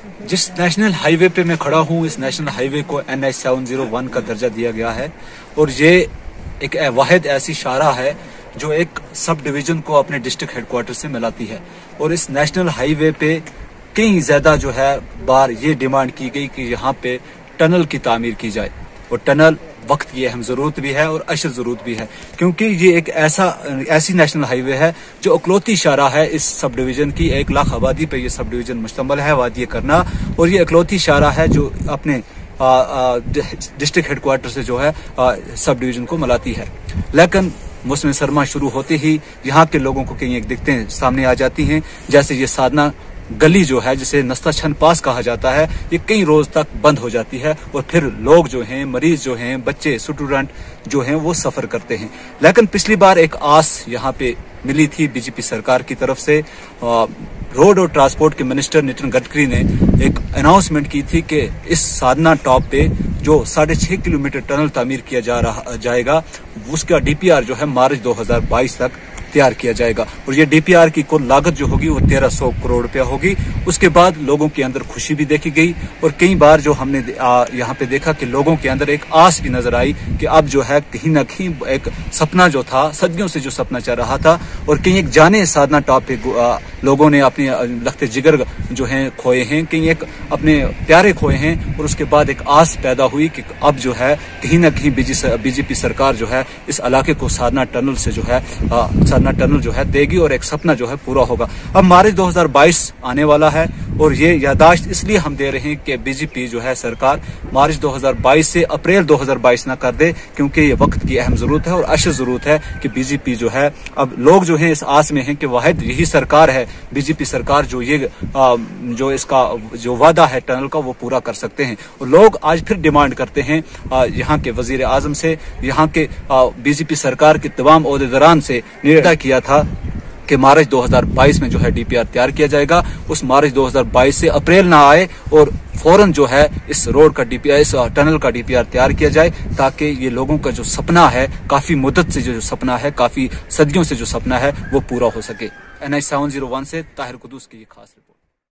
जिस national highway पे मैं खड़ा हूँ, इस नेशनल हाईवे को NH 701 का दर्जा दिया गया है और ये एक वाहिद ऐसी शाहराह है जो एक सब डिवीजन को अपने डिस्ट्रिक्ट हेडक्वार्टर से मिलाती है। और इस नेशनल हाईवे पे कई ज्यादा जो है बार ये डिमांड की गई कि यहाँ पे टनल की तामीर की जाए और टनल वक्त की अहम जरूरत भी है और अशद जरूरत भी है, क्योंकि ये एक ऐसी नेशनल हाईवे है जो इकलौती शाहराह है इस सब डिवीजन की। 1 लाख आबादी पे ये सब डिवीजन मुश्तमिल है, वादी करना, और ये इकलौती शाहराह है जो अपने डिस्ट्रिक्ट हेडक्वार्टर से जो है सब डिवीजन को मिलाती है। लेकिन मौसम सरमा शुरू होते ही यहाँ के लोगों को कई एक दिक्कतें सामने आ जाती हैं, जैसे ये साधना गली जो है जिसे नस्ता छन पास कहा जाता है, ये कई रोज तक बंद हो जाती है और फिर लोग जो हैं, मरीज जो हैं, बच्चे स्टूडेंट जो हैं वो सफर करते हैं। लेकिन पिछली बार एक आस यहाँ पे मिली थी बीजेपी सरकार की तरफ से। रोड और ट्रांसपोर्ट के मिनिस्टर नितिन गडकरी ने एक अनाउंसमेंट की थी कि इस साधना टॉप पे जो 6.5 किलोमीटर टनल तामीर किया जाएगा, उसका DPR जो है मार्च 2022 तक तैयार किया जाएगा और ये DPR की कुल लागत जो होगी वो 1300 करोड़ रुपया होगी। उसके बाद लोगों के अंदर खुशी भी देखी गई और कई बार जो हमने यहाँ पे देखा कि लोगों के अंदर एक आस भी नजर आई कि अब जो है कहीं ना कहीं एक सपना जो था, सदियों से जो सपना चल रहा था, और कहीं एक जाने साधना टॉप पे लोगों ने अपने लखते जिगर जो हैं खोए हैं, कहीं एक अपने प्यारे खोए हैं, और उसके बाद एक आस पैदा हुई कि अब जो है कहीं ना कहीं बीजेपी सरकार जो है इस इलाके को साधना टनल से जो है साधना टनल जो है देगी और एक सपना जो है पूरा होगा। अब मार्च 2022 आने वाला है और ये यादाश्त इसलिए हम दे रहे हैं कि बीजेपी जो है सरकार मार्च 2022 से अप्रैल 2022 ना कर दे, क्योंकि ये वक्त की अहम जरूरत है और अशद जरूरत है कि बीजेपी जो है, अब लोग जो है इस आस में हैं कि वाहिद यही सरकार है बीजेपी सरकार जो ये जो इसका जो वादा है टनल का वो पूरा कर सकते हैं। और लोग आज फिर डिमांड करते हैं यहाँ के वजीर आजम से, यहाँ के बीजेपी सरकार के तमाम ओहदेदारान से निर्णय किया था कि मार्च 2022 में जो है DPR तैयार किया जाएगा। उस मार्च 2022 से अप्रैल ना आए और फौरन जो है इस रोड का DPR, इस टनल का DPR तैयार किया जाए, ताकि ये लोगों का जो सपना है, काफी मुद्दत से जो सपना है, काफी सदियों से जो सपना है, वो पूरा हो सके। NH 701 से ताहिर कुदूस की ये खास रिपोर्ट।